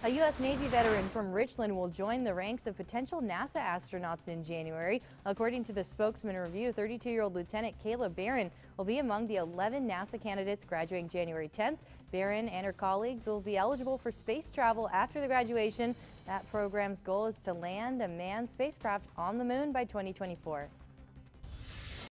A U.S. Navy veteran from Richland will join the ranks of potential NASA astronauts in January. According to the Spokesman Review, 32-year-old Lieutenant Kayla Barron will be among the 11 NASA candidates graduating January 10th. Barron and her colleagues will be eligible for space travel after the graduation. That program's goal is to land a manned spacecraft on the moon by 2024.